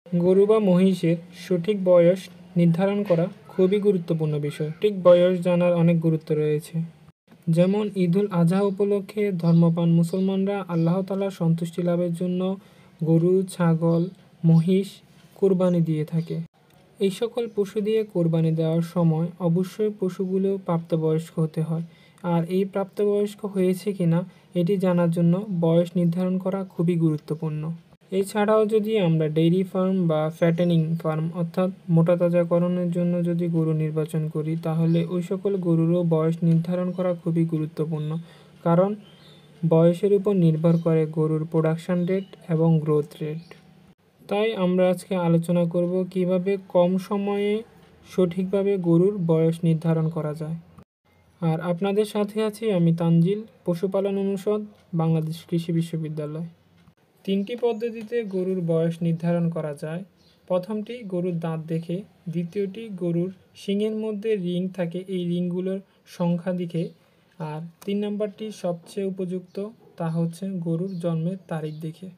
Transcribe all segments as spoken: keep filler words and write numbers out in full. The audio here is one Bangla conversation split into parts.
গরু বা মহিষের সঠিক বয়স নির্ধারণ করা খুবই গুরুত্বপূর্ণ বিষয়। সঠিক বয়স জানার অনেক গুরুত্ব রয়েছে। যেমন ঈদুল আজহা উপলক্ষে ধর্মপ্রাণ মুসলমানরা আল্লাহ তাআলার সন্তুষ্টি লাভের জন্য গরু, ছাগল, মহিষ কোরবানি দিয়ে থাকে। এই সকল পশু দিয়ে কোরবানি দেওয়ার সময় অবশ্যই পশুগুলো প্রাপ্তবয়স্ক হতে হয়। আর এই প্রাপ্তবয়স্ক হয়েছে কিনা এটি জানার জন্য বয়স নির্ধারণ করা খুবই গুরুত্বপূর্ণ। এছাড়াও যদি আমরা ডেইরি ফার্ম বা ফ্যাটেনিং ফার্ম অর্থাৎ মোটা তাজাকরণের জন্য যদি গরু নির্বাচন করি, তাহলে ওই সকল গরুরও বয়স নির্ধারণ করা খুবই গুরুত্বপূর্ণ। কারণ বয়সের উপর নির্ভর করে গরুর প্রোডাকশন রেট এবং গ্রোথ রেট। তাই আমরা আজকে আলোচনা করব কিভাবে কম সময়ে সঠিকভাবে গরুর বয়স নির্ধারণ করা যায়। আর আপনাদের সাথে আছি আমি তানজিল, পশুপালন অনুষদ, বাংলাদেশ কৃষি বিশ্ববিদ্যালয়। তিনটি পদ্ধতিতে গরুর বয়স নির্ধারণ করা যায়। প্রথমটি গরুর দাঁত দেখে, দ্বিতীয়টি গরুর শিংয়ের মধ্যে রিং থাকে এই রিংগুলোর সংখ্যা দেখে, আর তিন নম্বরটি সবচেয়ে উপযুক্ত, তা হচ্ছে গরুর জন্মের তারিখ দেখে।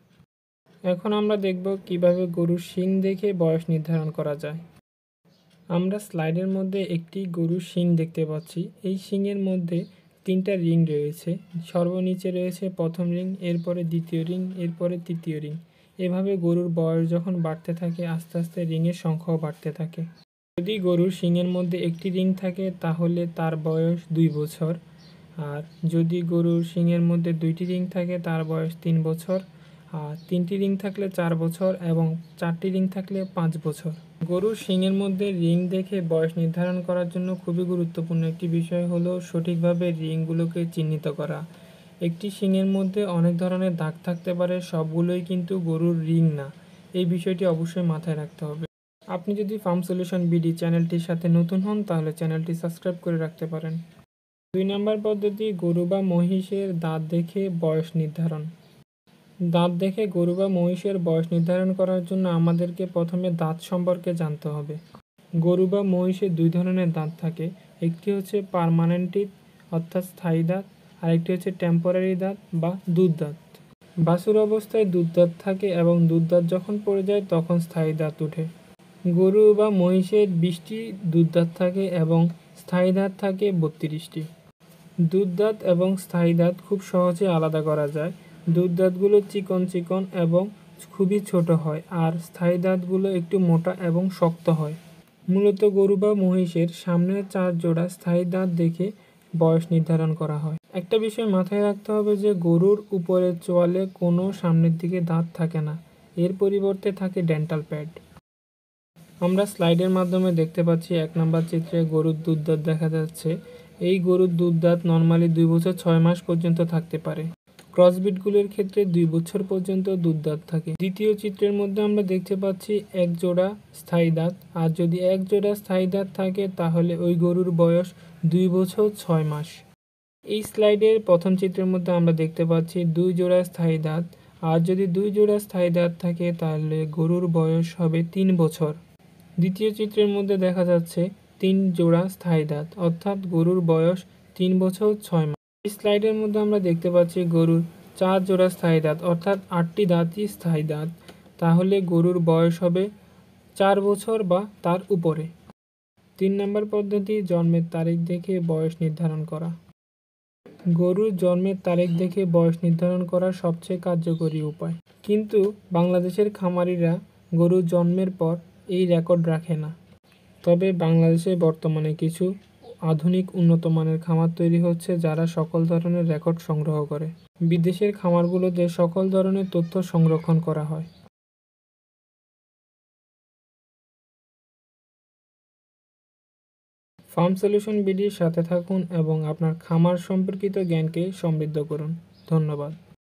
এখন আমরা দেখব কিভাবে গরুর শিং দেখে বয়স নির্ধারণ করা যায়। আমরা স্লাইডের মধ্যে একটি গরুর শিং দেখতে পাচ্ছি। এই শিংয়ের মধ্যে তিনটা রিং রয়েছে। সর্বনিচে রয়েছে প্রথম রিং, এরপরে দ্বিতীয় রিং, এরপরে তৃতীয় রিং। এভাবে গরুর বয়স যখন বাড়তে থাকে আস্তে আস্তে রিংয়ের সংখ্যাও বাড়তে থাকে। যদি গরুর শিংয়ের মধ্যে একটি রিং থাকে তাহলে তার বয়স দুই বছর, আর যদি গরুর শিংয়ের মধ্যে দুইটি রিং থাকে তার বয়স তিন বছর, আর তিনটি রিং থাকলে চার বছর এবং চারটি রিং থাকলে পাঁচ বছর। গরুর শিংয়ের মধ্যে রিং দেখে বয়স নির্ধারণ করার জন্য খুবই গুরুত্বপূর্ণ একটি বিষয় হলো সঠিকভাবে রিংগুলোকে চিহ্নিত করা। একটি শিংয়ের মধ্যে অনেক ধরনের দাগ থাকতে পারে, সবগুলোই কিন্তু গরুর রিং না। এই বিষয়টি অবশ্যই মাথায় রাখতে হবে। আপনি যদি ফার্ম সলিউশন বিডি চ্যানেলটির সাথে নতুন হন তাহলে চ্যানেলটি সাবস্ক্রাইব করে রাখতে পারেন। দুই নম্বর পদ্ধতি গরু বা মহিষের দাঁত দেখে বয়স নির্ধারণ। দাঁত দেখে গরু বা মহিষের বয়স নির্ধারণ করার জন্য আমাদেরকে প্রথমে দাঁত সম্পর্কে জানতে হবে। গরু বা মহিষের দুই ধরনের দাঁত থাকে। একটি হচ্ছে পার্মানেন্ট টিথ অর্থাৎ স্থায়ী দাঁত, আর একটি হচ্ছে টেম্পোরারি দাঁত বা দুধ দাঁত। বাছুর অবস্থায় দুধ দাঁত থাকে এবং দুধ দাঁত যখন পড়ে যায় তখন স্থায়ী দাঁত ওঠে। গরু বা মহিষের বিশটি দুধ দাঁত থাকে এবং স্থায়ী দাঁত থাকে বত্রিশটি। দুধ দাঁত এবং স্থায়ী দাঁত খুব সহজে আলাদা করা যায়। দুধ দাঁতগুলো চিকন চিকন এবং খুবই ছোট হয়, আর স্থায়ী দাঁতগুলো একটু মোটা এবং শক্ত হয়। মূলত গরু বা মহিষের সামনের চার জোড়া স্থায়ী দাঁত দেখে বয়স নির্ধারণ করা হয়। একটা বিষয় মাথায় রাখতে হবে যে গরুর উপরের চোয়ালে কোনো সামনের দিকে দাঁত থাকে না, এর পরিবর্তে থাকে ডেন্টাল প্যাড। আমরা স্লাইডের মাধ্যমে দেখতে পাচ্ছি এক নম্বর চিত্রে গরুর দুধ দাঁত দেখা যাচ্ছে। এই গরুর দুধ দাঁত নর্মালি দুই বছর ছয় মাস পর্যন্ত থাকতে পারে। ক্রসবিটগুলোর ক্ষেত্রে দুই বছর পর্যন্ত দুধ দাঁত থাকে। দ্বিতীয় চিত্রের মধ্যে আমরা দেখতে পাচ্ছি এক জোড়া স্থায়ী দাঁত, আর যদি এক জোড়া স্থায়ী দাঁত থাকে তাহলে ওই গরুর বয়স দুই বছর ছয় মাস। এই স্লাইডের প্রথম চিত্রের মধ্যে আমরা দেখতে পাচ্ছি দুই জোড়া স্থায়ী দাঁত, আর যদি দুই জোড়া স্থায়ী দাঁত থাকে তাহলে গরুর বয়স হবে তিন বছর। দ্বিতীয় চিত্রের মধ্যে দেখা যাচ্ছে তিন জোড়া স্থায়ী দাঁত, অর্থাৎ গরুর বয়স তিন বছর ছয় মাস। এই স্লাইডের মধ্যে আমরা দেখতে পাচ্ছি গরুর চার জোড়া স্থায়ী দাঁত, অর্থাৎ আটটি দাঁতই স্থায়ী দাঁত, তাহলে গরুর বয়স হবে চার বছর বা তার উপরে। তিন নম্বর পদ্ধতি জন্মের তারিখ দেখে বয়স নির্ধারণ করা। গরুর জন্মের তারিখ দেখে বয়স নির্ধারণ করা সবচেয়ে কার্যকরী উপায়, কিন্তু বাংলাদেশের খামারিরা গরুর জন্মের পর এই রেকর্ড রাখে না। তবে বাংলাদেশে বর্তমানে কিছু আধুনিক উন্নত মানের খামার তৈরি হচ্ছে যারা সকল ধরনের রেকর্ড সংগ্রহ করে। বিদেশের খামারগুলোতে সকল ধরনের তথ্য সংরক্ষণ করা হয়। ফার্ম সলিউশন বিডির সাথে থাকুন এবং আপনার খামার সম্পর্কিত জ্ঞানকে সমৃদ্ধ করুন। ধন্যবাদ।